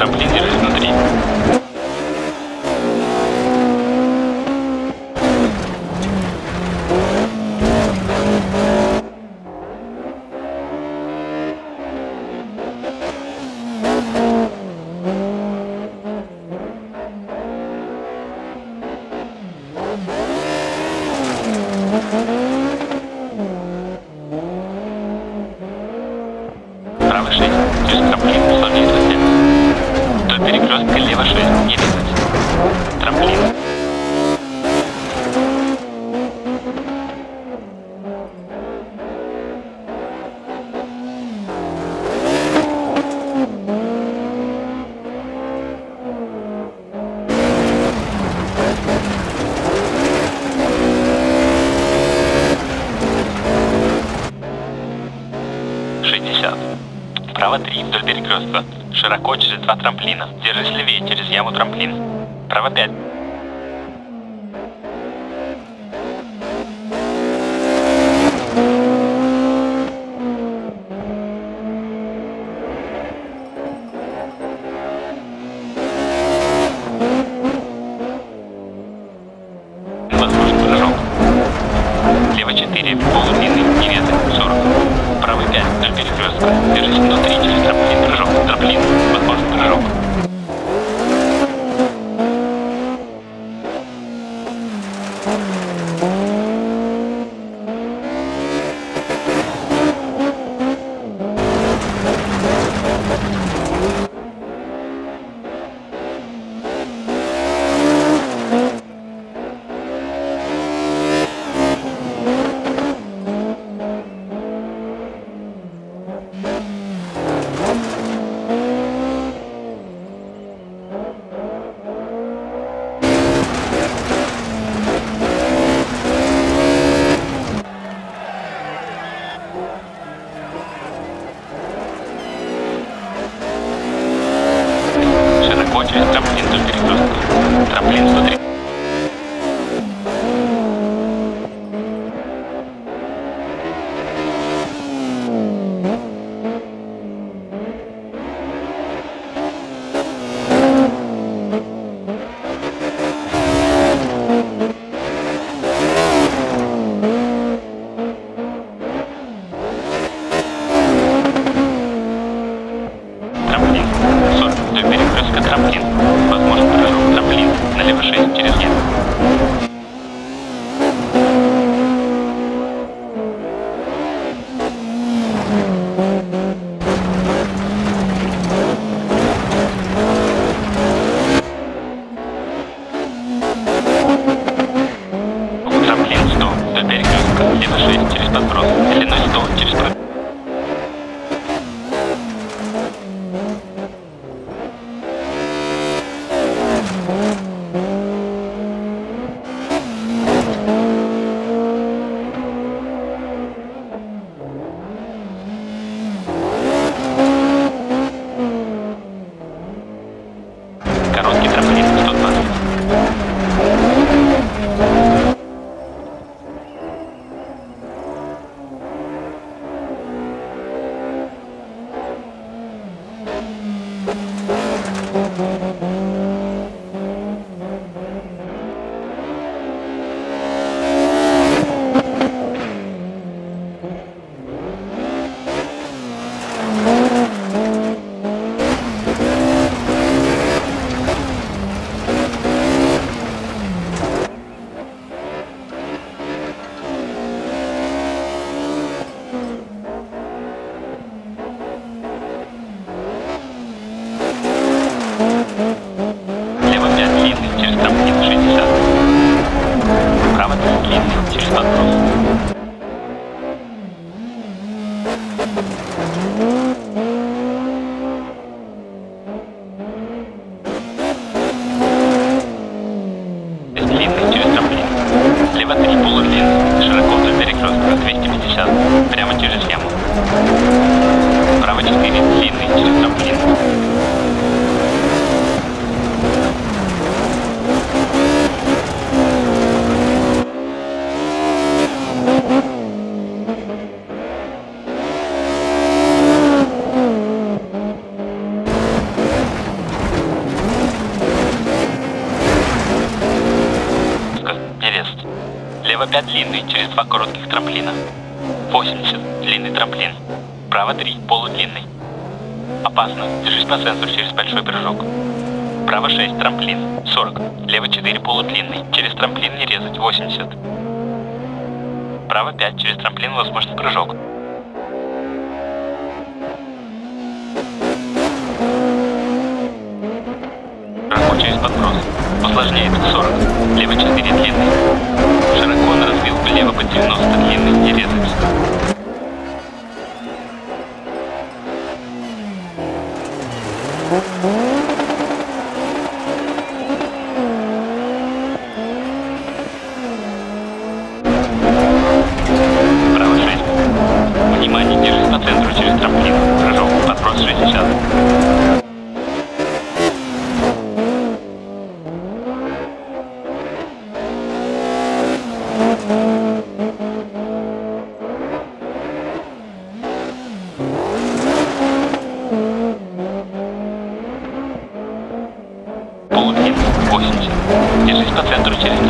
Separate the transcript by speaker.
Speaker 1: Трамплин, держись внутри. Право 6, через трамплин, сложнее совсем. До перекрестка лево 6, не резать. Трамплин. Право 3, вдоль перекрестка. Широко через 2 трамплина. Держись левее, через яму трамплин. Право 5. Возможен прыжок. Лево 4, полудлинный, не резать, 40. Право 5, вдоль перекрестка. Держись внутри, через трамплин, прыжок. Трамплин, возможен прыжок. Через трамплин до перекрестка. Трамплин 103. Трамплин 40 до перекрестка. Трамплин. Возможно прыжок. Трамплин. Налево 6 через яму. Трамплин 100 до перекрестка. Лево 6 через подброс. Длиной 100 через прыжок. Слева 5 длинный, через 2 коротких трамплина. 80, длинный трамплин. Право 3, полудлинный. Опасно, держись по сенсору через большой прыжок. Право 6, трамплин, 40. Лево 4, полудлинный, через трамплин не резать, 80. Право 5, через трамплин возможен прыжок. Широко через подброс. Усложняет 40. Лево 4 длинный. Широко он развил влево по 90 длинный, не резать. Право 6. Внимание, держись по центру через трамплин. Прыжок, подброс 60. Полудлинный, 80. Держись по центру через